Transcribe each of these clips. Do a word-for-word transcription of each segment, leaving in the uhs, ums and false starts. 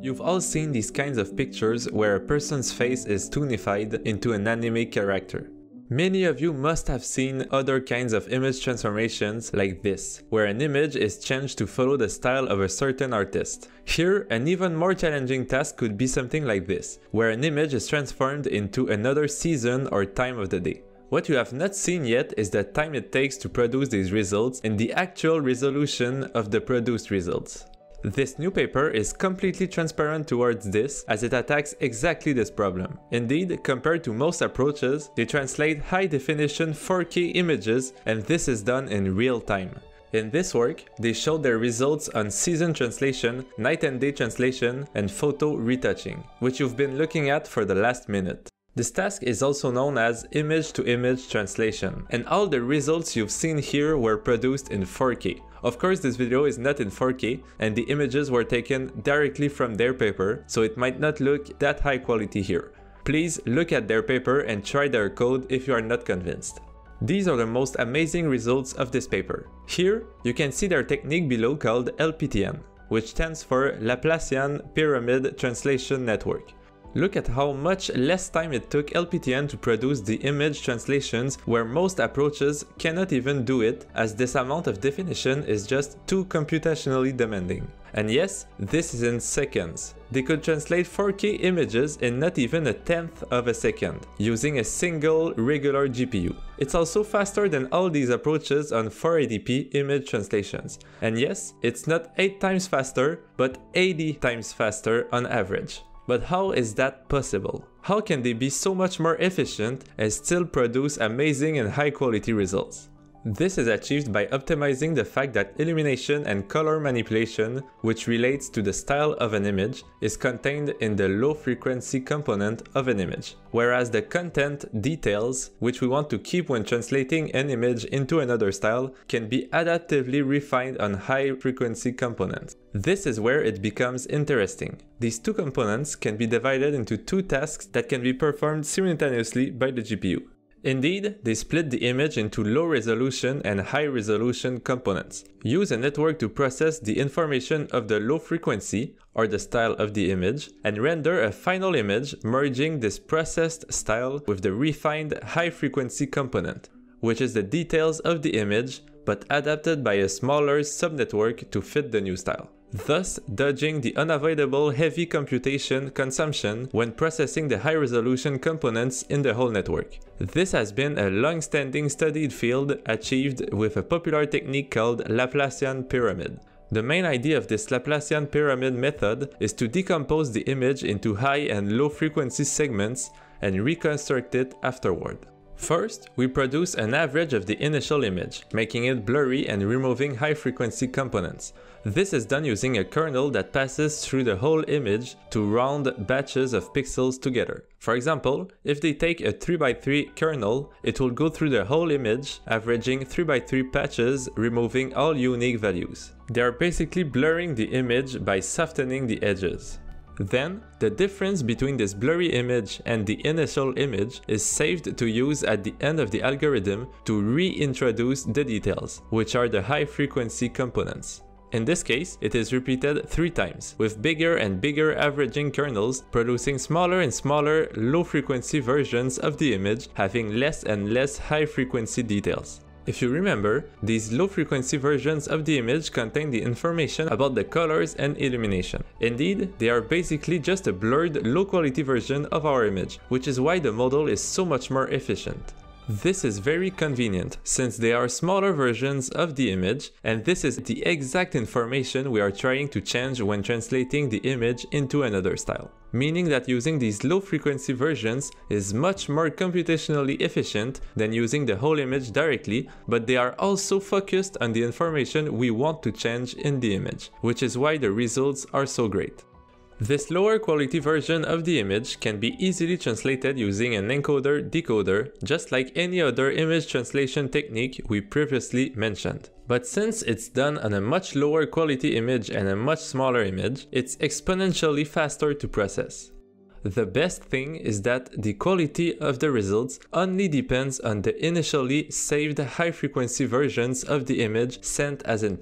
You've all seen these kinds of pictures where a person's face is toonified into an anime character. Many of you must have seen other kinds of image transformations like this, where an image is changed to follow the style of a certain artist. Here, an even more challenging task could be something like this, where an image is transformed into another season or time of the day. What you have not seen yet is the time it takes to produce these results and the actual resolution of the produced results. This new paper is completely transparent towards this, as it attacks exactly this problem. Indeed, compared to most approaches, they translate high-definition four K images, and this is done in real time. In this work, they showed their results on season translation, night and day translation, and photo retouching, which you've been looking at for the last minute. This task is also known as image-to-image translation, and all the results you've seen here were produced in four K. Of course, this video is not in four K, and the images were taken directly from their paper, so it might not look that high quality here. Please look at their paper and try their code if you are not convinced. These are the most amazing results of this paper. Here, you can see their technique below called L P T N, which stands for Laplacian Pyramid Translation Network. Look at how much less time it took L P T N to produce the image translations, where most approaches cannot even do it, as this amount of definition is just too computationally demanding. And yes, this is in seconds. They could translate four K images in not even a tenth of a second, using a single regular G P U. It's also faster than all these approaches on four eighty p image translations. And yes, it's not eight times faster, but eighty times faster on average. But how is that possible? How can they be so much more efficient and still produce amazing and high quality results? This is achieved by optimizing the fact that illumination and color manipulation, which relates to the style of an image, is contained in the low frequency component of an image, whereas the content details, which we want to keep when translating an image into another style, can be adaptively refined on high frequency components. This is where it becomes interesting. These two components can be divided into two tasks that can be performed simultaneously by the G P U. Indeed, they split the image into low resolution and high resolution components. Use a network to process the information of the low frequency, or the style of the image, and render a final image merging this processed style with the refined high frequency component, which is the details of the image, but adapted by a smaller subnetwork to fit the new style, thus dodging the unavoidable heavy computation consumption when processing the high-resolution components in the whole network. This has been a long-standing studied field achieved with a popular technique called Laplacian pyramid. The main idea of this Laplacian pyramid method is to decompose the image into high and low frequency segments and reconstruct it afterward. First, we produce an average of the initial image, making it blurry and removing high-frequency components. This is done using a kernel that passes through the whole image to round batches of pixels together. For example, if they take a three by three kernel, it will go through the whole image, averaging three by three patches, removing all unique values. They are basically blurring the image by softening the edges. Then, the difference between this blurry image and the initial image is saved to use at the end of the algorithm to reintroduce the details, which are the high-frequency components. In this case, it is repeated three times, with bigger and bigger averaging kernels producing smaller and smaller low-frequency versions of the image, having less and less high-frequency details. If you remember, these low-frequency versions of the image contain the information about the colors and illumination. Indeed, they are basically just a blurred, low-quality version of our image, which is why the model is so much more efficient. This is very convenient, since they are smaller versions of the image, and this is the exact information we are trying to change when translating the image into another style. Meaning that using these low-frequency versions is much more computationally efficient than using the whole image directly, but they are also focused on the information we want to change in the image, which is why the results are so great. This lower quality version of the image can be easily translated using an encoder-decoder, just like any other image translation technique we previously mentioned. But since it's done on a much lower quality image and a much smaller image, it's exponentially faster to process. The best thing is that the quality of the results only depends on the initially saved high-frequency versions of the image sent as input,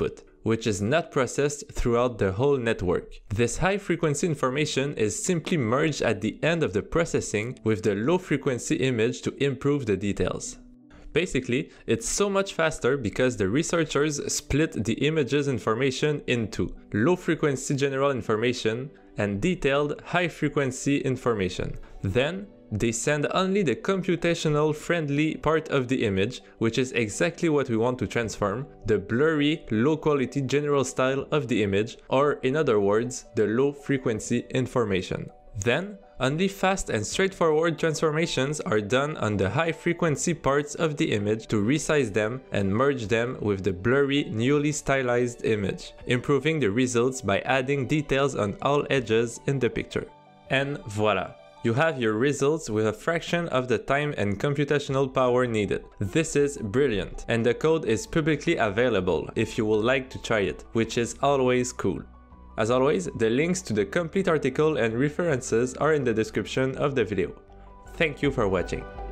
which is not processed throughout the whole network. This high-frequency information is simply merged at the end of the processing with the low-frequency image to improve the details. Basically, it's so much faster because the researchers split the image's information into low-frequency general information and detailed high-frequency information. Then, they send only the computational friendly part of the image, which is exactly what we want to transform, the blurry, low-quality general style of the image, or in other words, the low-frequency information. Then, only fast and straightforward transformations are done on the high-frequency parts of the image to resize them and merge them with the blurry, newly stylized image, improving the results by adding details on all edges in the picture. And voila! You have your results with a fraction of the time and computational power needed. This is brilliant, and the code is publicly available if you would like to try it, which is always cool. As always, the links to the complete article and references are in the description of the video. Thank you for watching.